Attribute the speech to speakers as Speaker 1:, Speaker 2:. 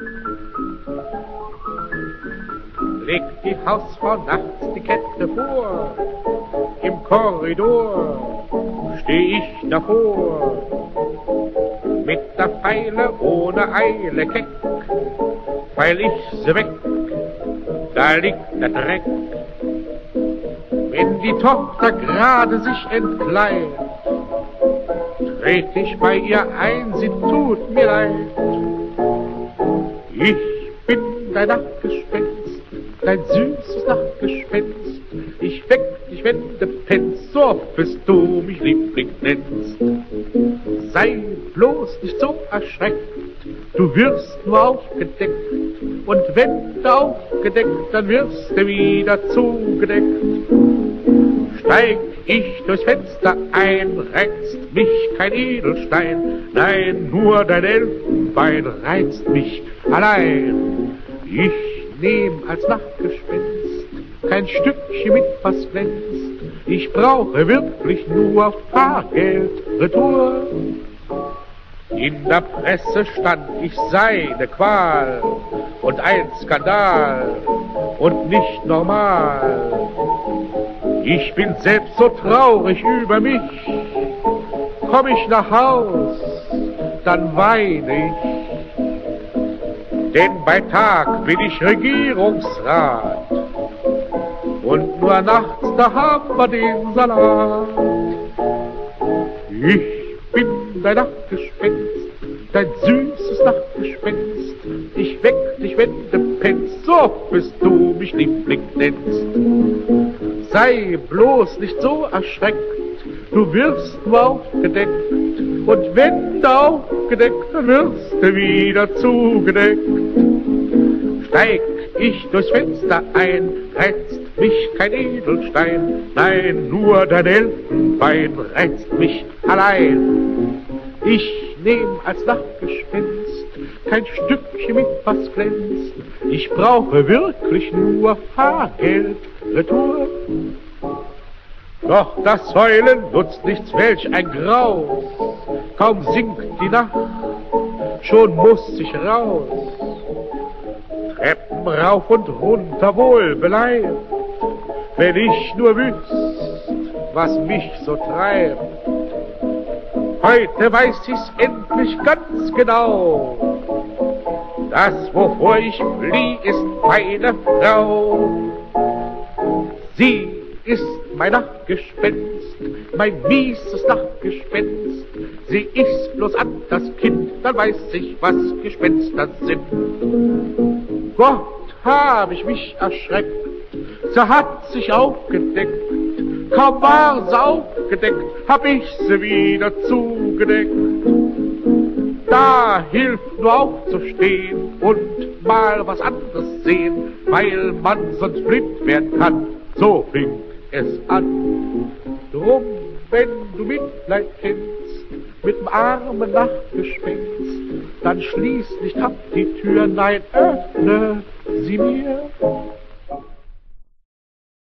Speaker 1: Legt die Hausfrau nachts die Kette vor, im Korridor steh ich davor, mit der Feile ohne Eile keck, weil ich sie weg, da liegt der Dreck. Wenn die Tochter gerade sich entkleidet, tret ich bei ihr ein, sie tut mir leid. Ich bin dein Nachtgespenst, dein süßes Nachtgespenst. Ich weck dich, wenn du pennst, so oft bis du mich liebling nennst. Sei bloß nicht so erschreckt, du wirst nur aufgedeckt. Und wenn du aufgedeckt, dann wirst du wieder zugedeckt. Steig ich durchs Fenster ein, reizt mich kein Edelstein, nein, nur dein Elfenbein reizt mich allein. Ich nehm als Nachtgespenst kein Stückchen mit, was glänzt, ich brauche wirklich nur Fahrgeld retour. In der Presse stand, ich sei ne Qual und ein Skandal und nicht normal. Ich bin selbst so traurig über mich, komm ich nach Haus, dann weine ich. Denn bei Tag bin ich Regierungsrat und nur nachts, da haben wir den Salat. Ich bin dein Nachtgespenst, dein süßes Nachtgespenst. Ich weck dich, wenn du pennst, so oft bis du mich liebling nennst. Sei bloß nicht so erschreckt, du wirst nur aufgedeckt. Und wenn du aufgedeckt, dann wirst du wieder zugedeckt. Steig ich durchs Fenster ein, reizt mich kein Edelstein, nein, nur dein Elfenbein reizt mich allein. Ich nehm als Nachtgespenst kein Stückchen mit, was glänzt, ich brauche wirklich nur Fahrgeld retour. Doch das Heulen nutzt nichts, welch ein Graus, kaum sinkt die Nacht, schon muss ich raus. Treppen rauf und runter wohl beleibt, wenn ich nur wüsst, was mich so treibt. Heute weiß ich's endlich ganz genau, das, wovor ich flieh, ist meine Frau. Sie ist mein Nachtgespenst, mein mieses Nachtgespenst. Sie ist bloß an das Kind, dann weiß ich, was Gespenster sind. Gott, hab ich mich erschreckt, sie hat sich aufgedeckt. Kaum war sie aufgedeckt, hab ich sie wieder zugedeckt. Da hilft nur aufzustehen und mal was anderes sehen, weil man sonst blind werden kann, so fing es an. Drum, wenn du Mitleid kennst mit dem armen Nachtgespenst, dann schließ nicht ab die Tür, nein, öffne sie mir.